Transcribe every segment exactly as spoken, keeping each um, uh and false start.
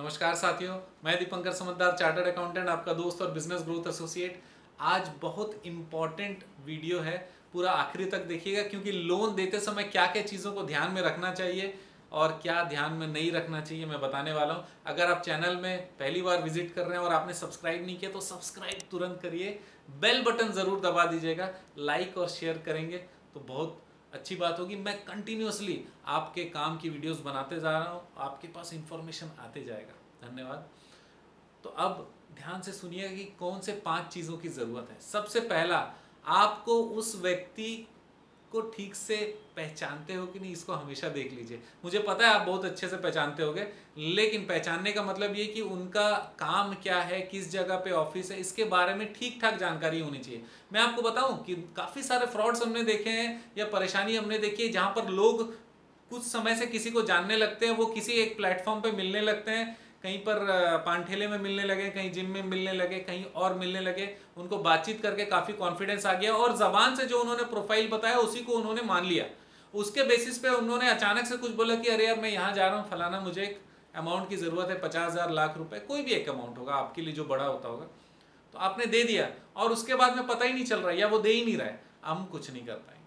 नमस्कार साथियों, मैं दीपंकर समझदार चार्टर्ड अकाउंटेंट, आपका दोस्त और बिजनेस ग्रोथ एसोसिएट। आज बहुत इम्पॉर्टेंट वीडियो है, पूरा आखिरी तक देखिएगा क्योंकि लोन देते समय क्या क्या चीज़ों को ध्यान में रखना चाहिए और क्या ध्यान में नहीं रखना चाहिए मैं बताने वाला हूँ। अगर आप चैनल में पहली बार विजिट कर रहे हैं और आपने सब्सक्राइब नहीं किया तो सब्सक्राइब तुरंत करिए, बेल बटन ज़रूर दबा दीजिएगा, लाइक और शेयर करेंगे तो बहुत अच्छी बात होगी। मैं कंटिन्यूअसली आपके काम की वीडियोस बनाते जा रहा हूँ, आपके पास इंफॉर्मेशन आते जाएगा। धन्यवाद। तो अब ध्यान से सुनिएगा कि कौन से पांच चीज़ों की ज़रूरत है। सबसे पहला, आपको उस व्यक्ति को ठीक से पहचानते हो कि नहीं, इसको हमेशा देख लीजिए। मुझे पता है आप बहुत अच्छे से पहचानते होगे, लेकिन पहचानने का मतलब ये कि उनका काम क्या है, किस जगह पे ऑफिस है, इसके बारे में ठीक ठाक जानकारी होनी चाहिए। मैं आपको बताऊं कि काफ़ी सारे फ्रॉड्स हमने देखे हैं या परेशानी हमने देखी है जहाँ पर लोग कुछ समय से किसी को जानने लगते हैं, वो किसी एक प्लेटफॉर्म पे मिलने लगते हैं, कहीं पर पान ठेले में मिलने लगे, कहीं जिम में मिलने लगे, कहीं और मिलने लगे, उनको बातचीत करके काफ़ी कॉन्फिडेंस आ गया और ज़बान से जो उन्होंने प्रोफाइल बताया उसी को उन्होंने मान लिया। उसके बेसिस पे उन्होंने अचानक से कुछ बोला कि अरे यार मैं यहाँ जा रहा हूँ, फलाना मुझे एक अमाउंट की ज़रूरत है, पचास हज़ार लाख रुपए, कोई भी एक अमाउंट होगा आपके लिए जो बड़ा होता होगा, तो आपने दे दिया और उसके बाद में पता ही नहीं चल रहा है या वो दे ही नहीं रहा है, हम कुछ नहीं कर पाएंगे।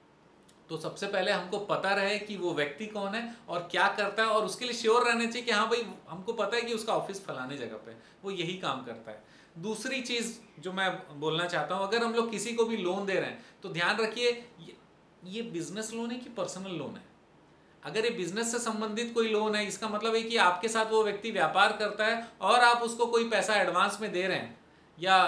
तो सबसे पहले हमको पता रहे कि वो व्यक्ति कौन है और क्या करता है, और उसके लिए श्योर रहने चाहिए कि हाँ भाई हमको पता है कि उसका ऑफिस फलाने जगह पे वो यही काम करता है। दूसरी चीज़ जो मैं बोलना चाहता हूँ, अगर हम लोग किसी को भी लोन दे रहे हैं तो ध्यान रखिए ये, ये बिजनेस लोन है कि पर्सनल लोन है। अगर ये बिजनेस से संबंधित कोई लोन है, इसका मतलब है कि आपके साथ वो व्यक्ति व्यापार करता है और आप उसको कोई पैसा एडवांस में दे रहे हैं या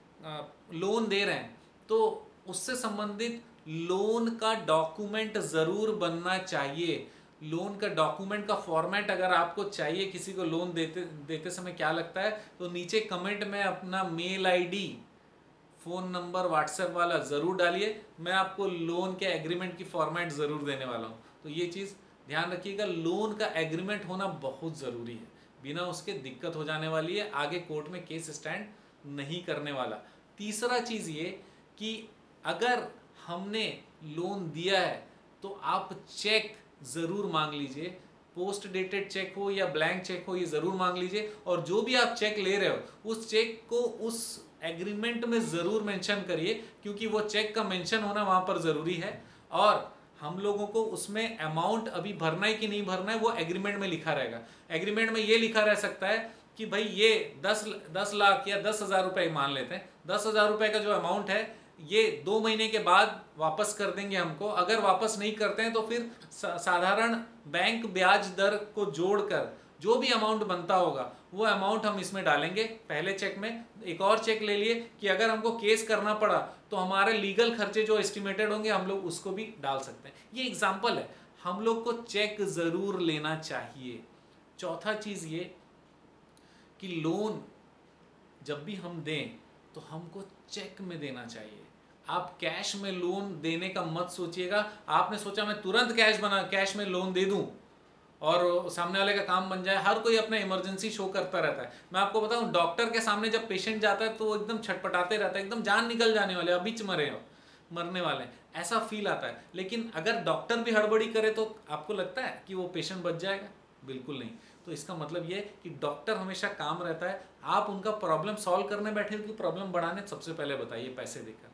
लोन दे रहे हैं, तो उससे संबंधित लोन का डॉक्यूमेंट ज़रूर बनना चाहिए। लोन का डॉक्यूमेंट का फॉर्मेट अगर आपको चाहिए, किसी को लोन देते देते समय क्या लगता है, तो नीचे कमेंट में अपना mail ID, phone number, WhatsApp वाला ज़रूर डालिए। मैं आपको लोन के एग्रीमेंट की फॉर्मेट ज़रूर देने वाला हूँ, तो ये चीज़ ध्यान रखिएगा। लोन का एग्रीमेंट होना बहुत ज़रूरी है, बिना उसके दिक्कत हो जाने वाली है, आगे कोर्ट में केस स्टैंड नहीं करने वाला। तीसरा चीज़ ये कि अगर हमने लोन दिया है तो आप चेक ज़रूर मांग लीजिए, पोस्ट डेटेड चेक हो या ब्लैंक चेक हो, ये ज़रूर मांग लीजिए। और जो भी आप चेक ले रहे हो उस चेक को उस एग्रीमेंट में ज़रूर मेंशन करिए, क्योंकि वो चेक का मेंशन होना वहाँ पर ज़रूरी है। और हम लोगों को उसमें अमाउंट अभी भरना है कि नहीं भरना है वो एग्रीमेंट में लिखा रहेगा। एग्रीमेंट में ये लिखा रह सकता है कि भाई ये दस दस लाख या दस हज़ार रुपये मान लेते हैं, दस हज़ार रुपये का जो अमाउंट है ये दो महीने के बाद वापस कर देंगे हमको। अगर वापस नहीं करते हैं तो फिर साधारण बैंक ब्याज दर को जोड़कर जो भी अमाउंट बनता होगा वो अमाउंट हम इसमें डालेंगे पहले चेक में। एक और चेक ले लिए कि अगर हमको केस करना पड़ा तो हमारे लीगल खर्चे जो एस्टिमेटेड होंगे हम लोग उसको भी डाल सकते हैं। ये एग्जाम्पल है, हम लोग को चेक ज़रूर लेना चाहिए। चौथा चीज़ ये कि लोन जब भी हम दें तो हमको चेक में देना चाहिए। आप कैश में लोन देने का मत सोचिएगा। आपने सोचा मैं तुरंत कैश बना कैश में लोन दे दूं और सामने वाले का काम बन जाए। हर कोई अपना इमरजेंसी शो करता रहता है। मैं आपको बताऊं, डॉक्टर के सामने जब पेशेंट जाता है तो वो एकदम छटपटाते रहता है, एकदम जान निकल जाने वाले, अभी मरे हो मरने वाले, ऐसा फील आता है। लेकिन अगर डॉक्टर भी हड़बड़ी करे तो आपको लगता है कि वो पेशेंट बच जाएगा? बिल्कुल नहीं। तो इसका मतलब ये कि डॉक्टर हमेशा काम रहता है। आप उनका प्रॉब्लम सॉल्व करने बैठे हो कि प्रॉब्लम बढ़ाने, सबसे पहले बताइए पैसे देकर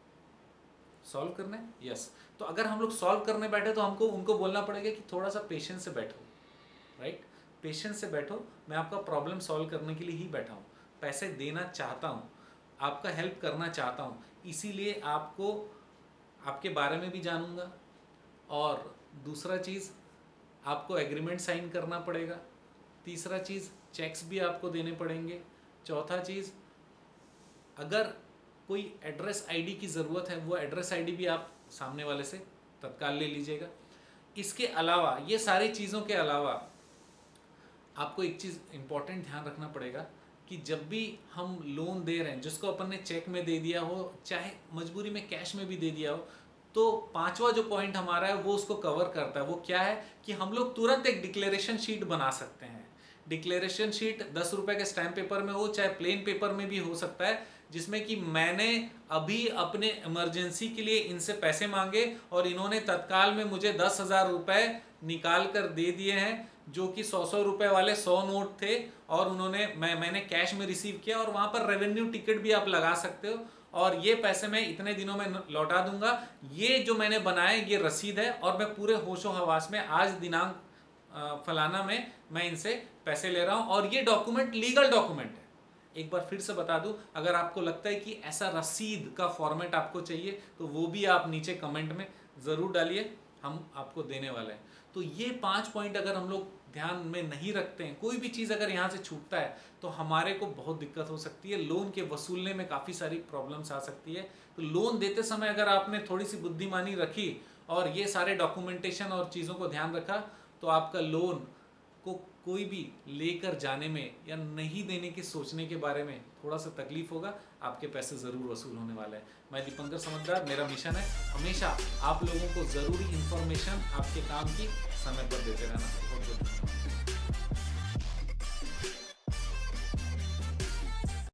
सॉल्व करने। यस, तो अगर हम लोग सॉल्व करने बैठे तो हमको उनको बोलना पड़ेगा कि थोड़ा सा पेशेंस से बैठो, राइट, पेशेंस से बैठो, मैं आपका प्रॉब्लम सॉल्व करने के लिए ही बैठा हूँ, पैसे देना चाहता हूँ, आपका हेल्प करना चाहता हूँ, इसीलिए आपको आपके बारे में भी जानूंगा। और दूसरा चीज़, आपको एग्रीमेंट साइन करना पड़ेगा। तीसरा चीज़, चेक्स भी आपको देने पड़ेंगे। चौथा चीज़, अगर कोई एड्रेस आईडी की ज़रूरत है वो एड्रेस आईडी भी आप सामने वाले से तत्काल ले लीजिएगा। इसके अलावा, ये सारी चीज़ों के अलावा आपको एक चीज़ इम्पॉर्टेंट ध्यान रखना पड़ेगा कि जब भी हम लोन दे रहे हैं, जिसको अपन ने चेक में दे दिया हो, चाहे मजबूरी में कैश में भी दे दिया हो, तो पांचवा जो पॉइंट हमारा है वो उसको कवर करता है। वो क्या है कि हम लोग तुरंत एक डिक्लेरेशन शीट बना सकते हैं। डिक्लेरेशन शीट दस रुपए के स्टैम्प पेपर में हो, चाहे प्लेन पेपर में भी हो सकता है, जिसमें कि मैंने अभी अपने इमरजेंसी के लिए इनसे पैसे मांगे और इन्होंने तत्काल में मुझे दस हज़ार रुपये निकाल कर दे दिए हैं, जो कि सौ सौ रुपए वाले सौ नोट थे और उन्होंने मैं मैंने कैश में रिसीव किया, और वहां पर रेवेन्यू टिकट भी आप लगा सकते हो, और ये पैसे मैं इतने दिनों में लौटा दूंगा। ये जो मैंने बनाया ये रसीद है, और मैं पूरे होशो हवास में आज दिनांक फलाना में मैं इनसे पैसे ले रहा हूं, और ये डॉक्यूमेंट लीगल डॉक्यूमेंट है। एक बार फिर से बता दूं, अगर आपको लगता है कि ऐसा रसीद का फॉर्मेट आपको चाहिए तो वो भी आप नीचे कमेंट में ज़रूर डालिए, हम आपको देने वाले हैं। तो ये पांच पॉइंट अगर हम लोग ध्यान में नहीं रखते हैं, कोई भी चीज़ अगर यहाँ से छूटता है तो हमारे को बहुत दिक्कत हो सकती है, लोन के वसूलने में काफ़ी सारी प्रॉब्लम्स आ सकती है। तो लोन देते समय अगर आपने थोड़ी सी बुद्धिमानी रखी और ये सारे डॉक्यूमेंटेशन और चीज़ों को ध्यान रखा, तो आपका लोन को कोई भी लेकर जाने में या नहीं देने के सोचने के बारे में थोड़ा सा तकलीफ होगा, आपके पैसे ज़रूर वसूल होने वाले हैं। मैं दीपंकर समझदार, मेरा मिशन है हमेशा आप लोगों को ज़रूरी इन्फॉर्मेशन आपके काम की समय पर देते रहना।